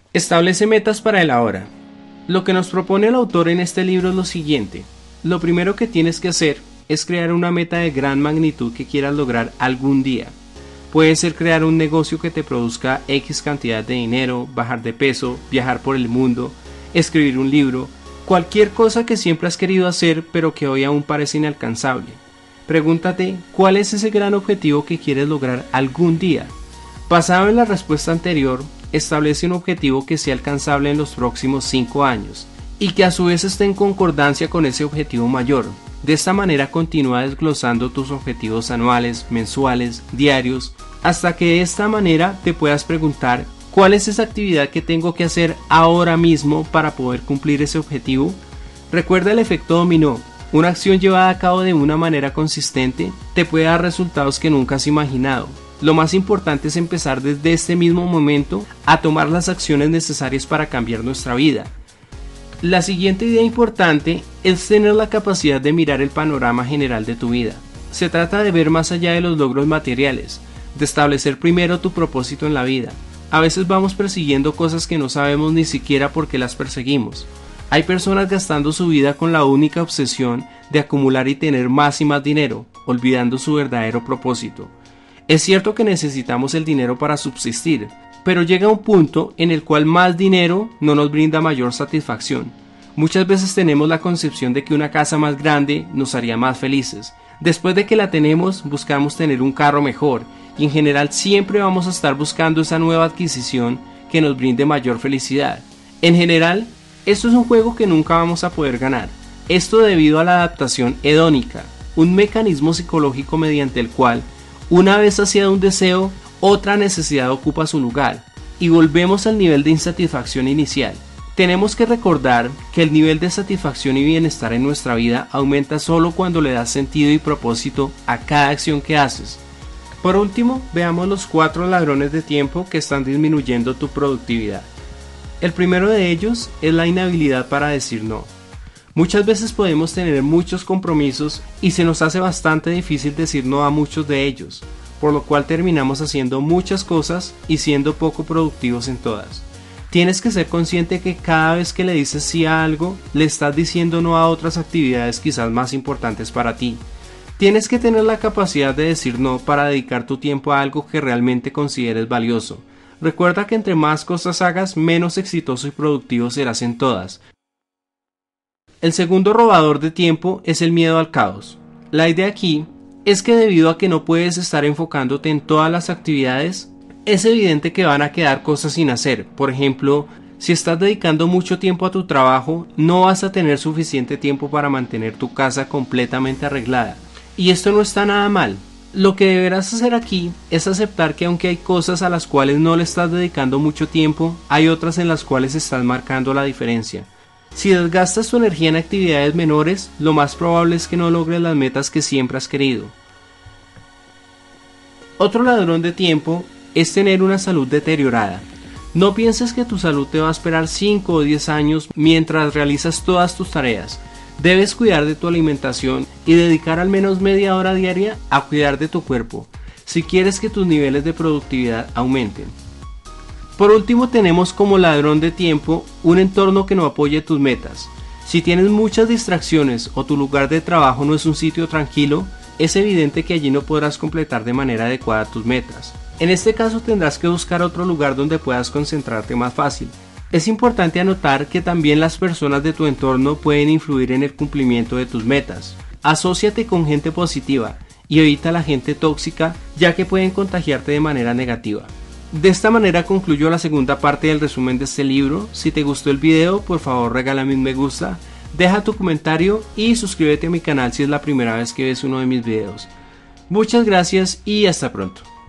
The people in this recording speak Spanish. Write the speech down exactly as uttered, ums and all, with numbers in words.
Establece metas para el ahora. Lo que nos propone el autor en este libro es lo siguiente. Lo primero que tienes que hacer es crear una meta de gran magnitud que quieras lograr algún día. Puede ser crear un negocio que te produzca X cantidad de dinero, bajar de peso, viajar por el mundo, escribir un libro, cualquier cosa que siempre has querido hacer pero que hoy aún parece inalcanzable. Pregúntate, ¿cuál es ese gran objetivo que quieres lograr algún día? Basado en la respuesta anterior, establece un objetivo que sea alcanzable en los próximos cinco años y que a su vez esté en concordancia con ese objetivo mayor. De esta manera continúa desglosando tus objetivos anuales, mensuales, diarios, hasta que de esta manera te puedas preguntar ¿cuál es esa actividad que tengo que hacer ahora mismo para poder cumplir ese objetivo? Recuerda el efecto dominó. Una acción llevada a cabo de una manera consistente te puede dar resultados que nunca has imaginado. Lo más importante es empezar desde este mismo momento a tomar las acciones necesarias para cambiar nuestra vida. La siguiente idea importante es tener la capacidad de mirar el panorama general de tu vida. Se trata de ver más allá de los logros materiales, de establecer primero tu propósito en la vida. A veces vamos persiguiendo cosas que no sabemos ni siquiera por qué las perseguimos. Hay personas gastando su vida con la única obsesión de acumular y tener más y más dinero, olvidando su verdadero propósito. Es cierto que necesitamos el dinero para subsistir, pero llega un punto en el cual más dinero no nos brinda mayor satisfacción. Muchas veces tenemos la concepción de que una casa más grande nos haría más felices. Después de que la tenemos, buscamos tener un carro mejor y en general siempre vamos a estar buscando esa nueva adquisición que nos brinde mayor felicidad. En general, esto es un juego que nunca vamos a poder ganar. Esto debido a la adaptación hedónica, un mecanismo psicológico mediante el cual una vez saciado un deseo, otra necesidad ocupa su lugar y volvemos al nivel de insatisfacción inicial. Tenemos que recordar que el nivel de satisfacción y bienestar en nuestra vida aumenta solo cuando le das sentido y propósito a cada acción que haces. Por último, veamos los cuatro ladrones de tiempo que están disminuyendo tu productividad. El primero de ellos es la inhabilidad para decir no. Muchas veces podemos tener muchos compromisos y se nos hace bastante difícil decir no a muchos de ellos, por lo cual terminamos haciendo muchas cosas y siendo poco productivos en todas. Tienes que ser consciente que cada vez que le dices sí a algo, le estás diciendo no a otras actividades quizás más importantes para ti. Tienes que tener la capacidad de decir no para dedicar tu tiempo a algo que realmente consideres valioso. Recuerda que entre más cosas hagas, menos exitoso y productivo serás en todas. El segundo robador de tiempo es el miedo al caos. La idea aquí es que debido a que no puedes estar enfocándote en todas las actividades, es evidente que van a quedar cosas sin hacer. Por ejemplo, si estás dedicando mucho tiempo a tu trabajo, no vas a tener suficiente tiempo para mantener tu casa completamente arreglada. Y esto no está nada mal. Lo que deberás hacer aquí es aceptar que aunque hay cosas a las cuales no le estás dedicando mucho tiempo, hay otras en las cuales estás marcando la diferencia. Si desgastas tu energía en actividades menores, lo más probable es que no logres las metas que siempre has querido. Otro ladrón de tiempo es tener una salud deteriorada. No pienses que tu salud te va a esperar cinco o diez años mientras realizas todas tus tareas. Debes cuidar de tu alimentación y dedicar al menos media hora diaria a cuidar de tu cuerpo, si quieres que tus niveles de productividad aumenten. Por último, tenemos como ladrón de tiempo un entorno que no apoye tus metas. Si tienes muchas distracciones o tu lugar de trabajo no es un sitio tranquilo, es evidente que allí no podrás completar de manera adecuada tus metas. En este caso tendrás que buscar otro lugar donde puedas concentrarte más fácil. Es importante anotar que también las personas de tu entorno pueden influir en el cumplimiento de tus metas. Asóciate con gente positiva y evita la gente tóxica, ya que pueden contagiarte de manera negativa. De esta manera concluyo la segunda parte del resumen de este libro. Si te gustó el video, por favor regálame un me gusta, deja tu comentario y suscríbete a mi canal si es la primera vez que ves uno de mis videos. Muchas gracias y hasta pronto.